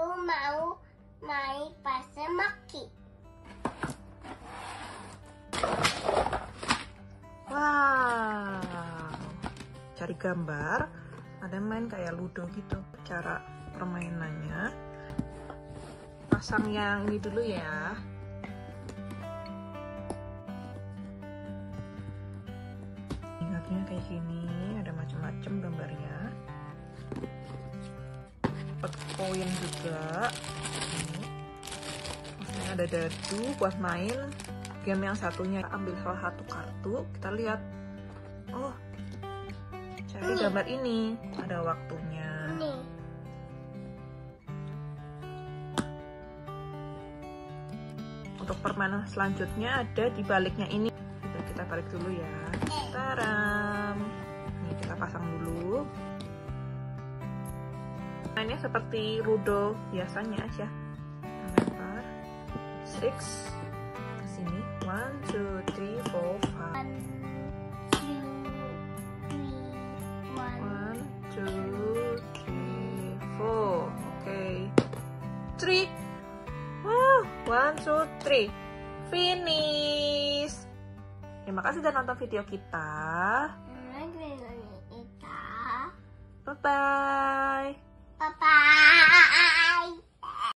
mau main pasar maki. Wow, cari gambar. Ada main kayak ludo gitu. Cara permainannya, pasang yang ini dulu ya. Ingatnya kayak gini, ada macam-macam gambarnya. Dapat koin juga. Ini ada dadu buat main. Game yang satunya ambil salah satu kartu, kita lihat. Oh, cari gambar ini, ada waktunya. Untuk permainan selanjutnya ada di baliknya ini. Kita balik dulu ya. Taram. Ini kita pasang dulu. Mainnya seperti ludo biasanya aja. Lempar 6 ke sini. 1, 2, 3, 4, 5. 1, 2, 3, 4. Oke. 3. Wow, 1, 2, 3. Finish. Terima kasih sudah nonton video kita. Bye-bye. Bye-bye.